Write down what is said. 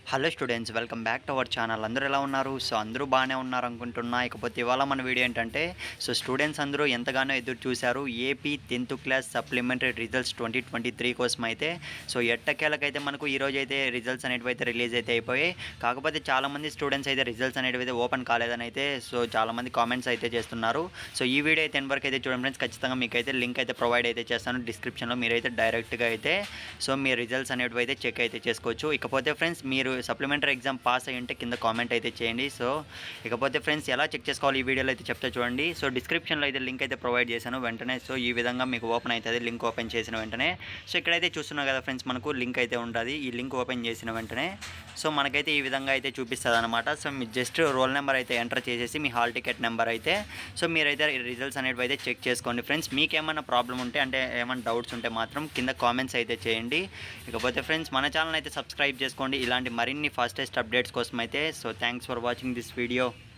Hello students, welcome back to our channel. అందరూ ఎలా ఉన్నారు? సో అందరూ బాగానే ఉన్నారు అనుకుంటున్నా. ఇకపోతే ఇవాళ మన వీడియో ఏంటంటే, స్టూడెంట్స్ అందరూ ఎంతగానో ఎదురు చూశారు AP 10th class supplementary results 2023 కోసం అయితే. ఎట్టకేలకైతే మనకు ఈరోజు అయితే రిజల్ట్స్ అనేటివి అయితే రిలీజ్ అయితే అయిపోయాయి. కాకపోతే చాలామంది స్టూడెంట్స్ అయితే రిజల్ట్స్ అనేటివి అయితే ఓపెన్ కాలేదని అయితే చాలామంది కామెంట్స్ అయితే చేస్తున్నారు. ఈ వీడియో అయితే ఎండ్ వరకు అయితే చూడండి ఫ్రెండ్స్. ఖచ్చితంగా మీకు అయితే లింక్ అయితే ప్రొవైడ్ అయితే చేస్తాను డిస్క్రిప్షన్లో. మీరైతే డైరెక్ట్గా అయితే మీ రిజల్ట్స్ అనేటివి అయితే చెక్ అయితే చేసుకోవచ్చు. ఇకపోతే ఫ్రెండ్స్, మీరు సప్లిమెంటరీ ఎగ్జామ్ పాస్ అయ్యి ఉంటే కింద కామెంట్ అయితే చేయండి. ఇకపోతే ఫ్రెండ్స్, ఎలా చెక్ చేసుకోవాలి ఈ వీడియోలో అయితే చెప్తే చూడండి. డిస్క్రిప్షన్లో అయితే లింక్ అయితే ప్రొవైడ్ చేశాను వెంటనే. ఈ విధంగా మీకు ఓపెన్ అవుతుంది. లింక్ ఓపెన్ చేసిన వెంటనే ఇక్కడైతే చూస్తున్నాం కదా ఫ్రెండ్స్, మనకు లింక్ అయితే ఉంటుంది. ఈ లింక్ ఓపెన్ చేసిన వెంటనే మనకైతే ఈ విధంగా అయితే చూపిస్తుంది అనమాట. మీ జస్ట్ రోల్ నెంబర్ అయితే ఎంటర్ చేసేసి మీ హాల్ టికెట్ నెంబర్ అయితే మీరైతే రిజల్ట్స్ అనేవి అయితే చెక్ చేసుకోండి ఫ్రెండ్స్. మీకు ఏమైనా ప్రాబ్లం ఉంటే, అంటే ఏమైనా డౌట్స్ ఉంటే మాత్రం కింద కామెంట్స్ అయితే చేయండి. ఇకపోతే ఫ్రెండ్స్, మన ఛానల్ అయితే సబ్స్క్రైబ్ చేసుకోండి ఇలాంటి మరిన్ని ఫాస్టెస్ట్ అప్డేట్స్ కోసం అయితే. Thanks for watching this video.